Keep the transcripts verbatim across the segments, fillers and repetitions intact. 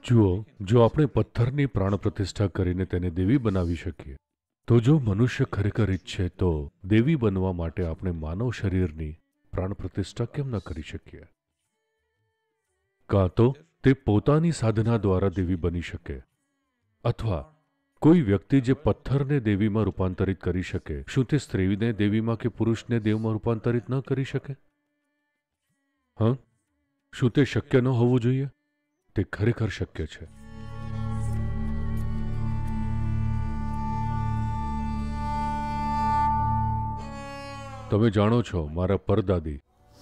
જુઓ, જો આપણે પથ્થરની પ્રાણ પ્રતિષ્ઠા કરીને તેને દેવી બનાવી શકીએ, તો જો મનુષ્ય ખરેખર ઈચ્છે તો દેવી બનવા માટે આપણે માનવ શરીરની પ્રાણ પ્રતિષ્ઠા કેમ ન કરી શકીએ? કાં તો તે પોતાની સાધના દ્વારા દેવી બની શકે, અથવા કોઈ વ્યક્તિ જે પથ્થરને દેવીમાં રૂપાંતરિત કરી શકે, શું તે સ્ત્રીને દેવીમાં કે પુરુષને દેવમાં રૂપાંતરિત ન કરી શકે? હા, શું તે શક્ય ન હોવું જોઈએ? તે ખરેખર શક્ય છે. તમે જાણો છો, મારા પરદાદી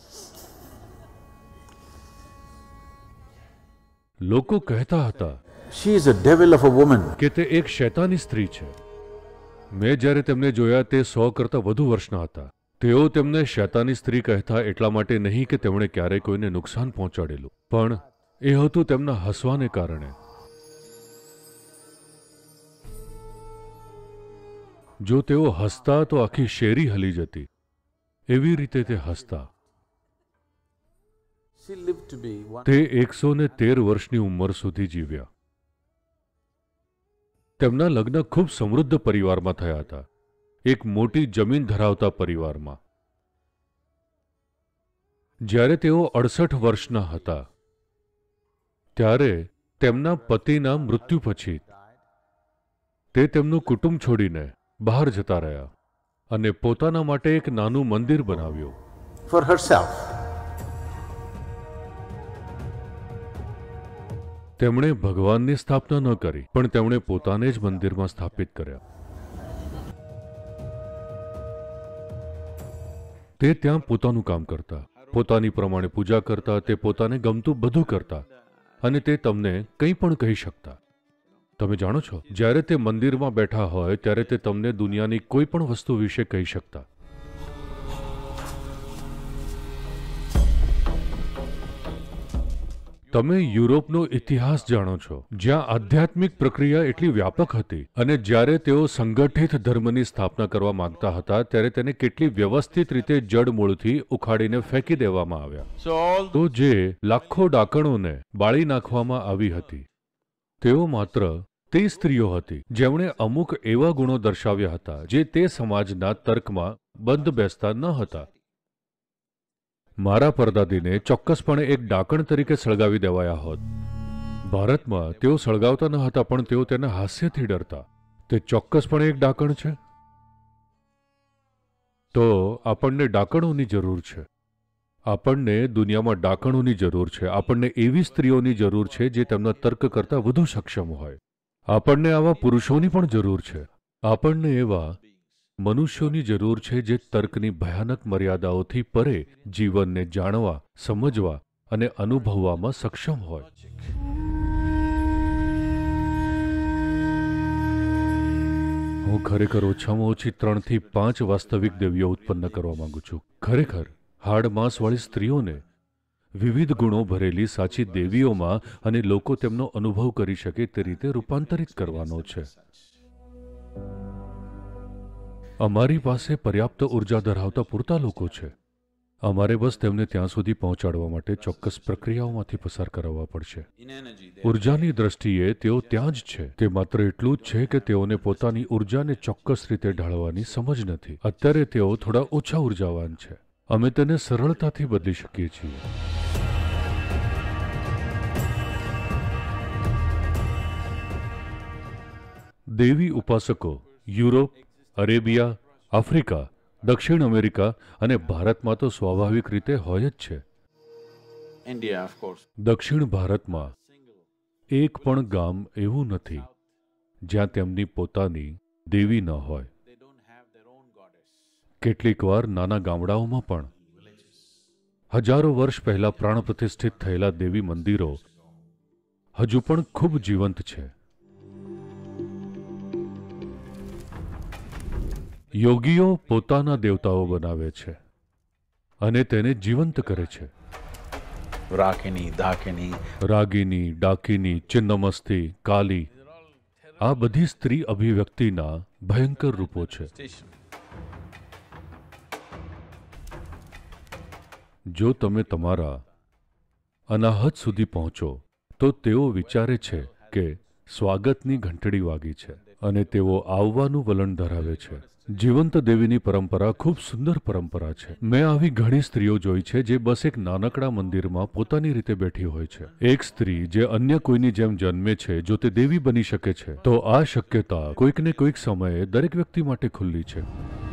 લોકો કહેતા હતા She is a devil of a woman. કે તે એક શૈતાની સ્ત્રી છે. મેં જ્યારે તેમને જોયા તે સો કરતાં વધુ વર્ષના હતા. તેઓ તેમને શૈતાની સ્ત્રી કહેતા એટલા માટે નહીં કે તેમણે ક્યારેય કોઈને નુકસાન પહોંચાડેલું, પણ એ હતું તેમના હસવાને કારણે. જો તેઓ હસતા તો આખી શેરી હલી જતી, એવી રીતે તે હસતા. She lived to be one. તે એકસો ને તેર વર્ષની ઉંમર સુધી જીવ્યા. તેમના લગ્ન ખૂબ સમૃદ્ધ પરિવારમાં થયા હતા, એક મોટી જમીન ધરાવતા પરિવારમાં. જ્યારે તેઓ અડસઠ વર્ષના હતા ત્યારે તેમના પતિના મૃત્યુ પછી તે તેમનું કુટુંબ છોડીને બહાર જતા રહ્યા અને પોતાના માટે એક નાનું મંદિર બનાવ્યું. For herself. તેમણે ભગવાનની સ્થાપના ન કરી, પણ તેમણે પોતાને જ મંદિરમાં સ્થાપિત કર્યા. તે ત્યાં પોતાનું કામ કરતા, પોતાની પ્રમાણે પૂજા કરતા, તે પોતાને ગમતું બધું કરતા, અને તે તમને કંઈ પણ કહી શકતા. તમે જાણો છો, જ્યારે તે મંદિરમાં બેઠા હોય ત્યારે તે તમને દુનિયાની કોઈ પણ વસ્તુ વિશે કહી શકતા. તમે યુરોપનો ઇતિહાસ જાણો છો, જ્યાં આધ્યાત્મિક પ્રક્રિયા એટલી વ્યાપક હતી, અને જ્યારે તેઓ સંગઠિત ધર્મની સ્થાપના કરવા માંગતા હતા ત્યારે તેને કેટલી વ્યવસ્થિત રીતે જડમૂળથી ઉખાડીને ફેંકી દેવામાં આવ્યા. So all તો જે લાખો ડાકણોને બાળી નાખવામાં આવી હતી, તેઓ માત્ર તે સ્ત્રીઓ હતી જેમણે અમુક એવા ગુણો દર્શાવ્યા હતા જે તે સમાજના તર્કમાં બંધ બેસતા ન હતા. મારા પરદાદીને ચોક્કસપણે એક ડાકણ તરીકે સળગાવી દેવાયા હોત. ભારતમાં તેઓ સળગાવતા ન હતા, પણ તેઓ તેના હાસ્યથી ડરતા. તે ચોક્કસપણે એક ડાકણ છે. તો આપણને ડાકણોની જરૂર છે. આપણને દુનિયામાં ડાકણોની જરૂર છે. આપણને એવી સ્ત્રીઓની જરૂર છે જે તેમના તર્ક કરતાં વધુ સક્ષમ હોય. આપણને આવા પુરુષોની પણ જરૂર છે. આપણને એવા મનુષ્યોની જરૂર છે જે તર્કની ભયાનક મર્યાદાઓથી પરે જીવનને જાણવા, સમજવા અને અનુભવવામાં સક્ષમ હોય. હું ખરેખર ઓછામાં ઓછી ત્રણથી પાંચ વાસ્તવિક દેવીઓ ઉત્પન્ન કરવા માંગુ છું. ખરેખર હાડ માંસવાળી સ્ત્રીઓને વિવિધ ગુણો ભરેલી સાચી દેવીઓમાં, અને લોકો તેમનો અનુભવ કરી શકે તે રીતે રૂપાંતરિત કરવાનો છે. અમારી પાસે પર્યાપ્ત ઉર્જા ધરાવતા પૂરતા લોકો છે. અમારે બસ તેમને ત્યાં સુધી પહોંચાડવા માટે ચોક્કસ પ્રક્રિયાઓમાંથી પસાર કરાવવા પડશે. in energy. They ઉર્જાની દ્રષ્ટિએ તેઓ ત્યાં જ છે. તે માત્ર એટલું જ છે કે તેઓને પોતાની ઉર્જાને ચોક્કસ રીતે ઢાળવાની સમજ નથી. અત્યારે તેઓ થોડા ઓછા ઉર્જાવાન છે. અમે તેને સરળતાથી બદલી શકીએ છીએ. દેવી ઉપાસકો યુરોપ, અરેબિયા, આફ્રિકા, દક્ષિણ અમેરિકા અને ભારતમાં તો સ્વાભાવિક રીતે હોય જ છે. India, of course. દક્ષિણ ભારતમાં એક પણ ગામ એવું નથી જ્યાં તેમની પોતાની દેવી ન હોય. They don't have their own goddess. કેટલીક વાર નાના ગામડાઓમાં પણ હજારો વર્ષ પહેલા પ્રાણ પ્રતિષ્ઠિત થયેલા દેવી મંદિરો હજુ પણ ખૂબ જીવંત છે. યોગીઓ પોતાના દેવતાઓ બનાવે છે અને તેને જીવંત કરે છે. Rakini, Dakini. રાગિની, ડાકિની, ચિન્નમસ્તી, કાલી, આ બધી સ્ત્રી અભિવ્યક્તિના ભયંકર રૂપો છે. Station. જો તમે તમારા અનાહત સુધી પહોંચો તો તેઓ વિચારે છે કે સ્વાગતની ઘંટડી વાગી છે અને તેઓ આવવાનું વલણ ધરાવે છે. જીવંત દેવીની પરંપરા ખૂબ સુંદર પરંપરા છે. મેં આવી ઘણી સ્ત્રીઓ જોઈ છે જે બસ એક નાનકડા મંદિરમાં પોતાની રીતે બેઠી હોય છે. એક સ્ત્રી જે અન્ય કોઈની જેમ જન્મે છે, જો તે દેવી બની શકે છે તો આ શક્યતા કોઈક ને કોઈક સમયે દરેક વ્યક્તિ માટે ખુલ્લી છે.